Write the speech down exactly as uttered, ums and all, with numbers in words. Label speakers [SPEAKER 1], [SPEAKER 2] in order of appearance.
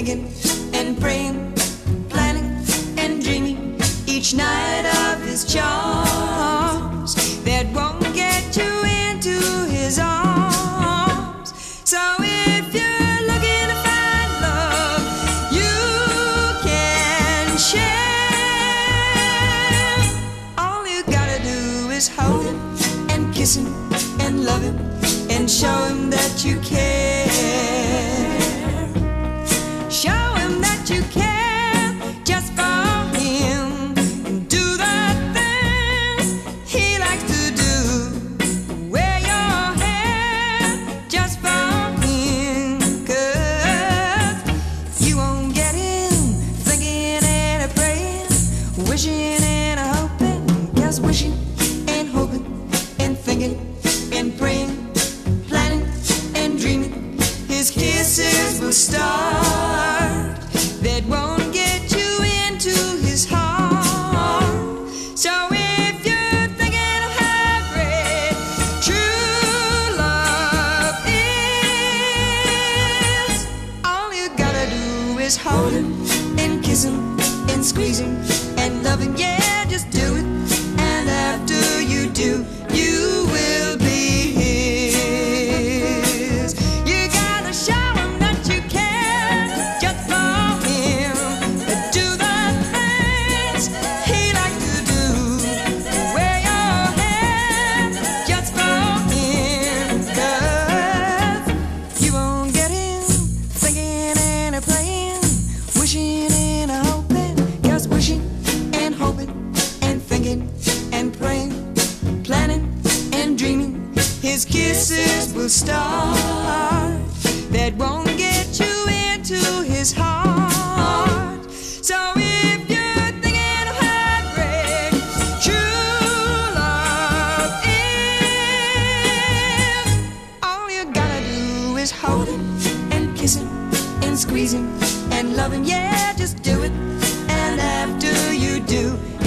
[SPEAKER 1] thinking and praying, planning and dreaming each night of his charms that won't get you into his arms. So if you're looking to find love you can share, all you gotta do is hold him and kiss him and love him and show him that you care. Show him that you care just for him, and do the things he likes to do. Wear your hair just for him, 'cause you won't get him thinking and a praying, wishing and a hoping. Just wishing and hoping and thinking and praying, planning and dreaming. His kisses will start that won't get you into his heart. So if you're thinking of how great true love is, all you gotta do is hold him and kiss him and squeeze him and love him. Yeah, just do it. And after you do, you will be his. You gotta show him that you care just for him. Do the things he likes to do. Wear your hair just for him, 'cause you won't get him thinking and a playing, wishing and a hoping. Just wishing and hoping and thinking and praying, planning and dreaming. His kisses will start that won't get you into his heart. So if you're thinking of how great true love is, all you gotta do is hold him and kiss him and squeeze him and love him. Yeah, just do it. And after you do,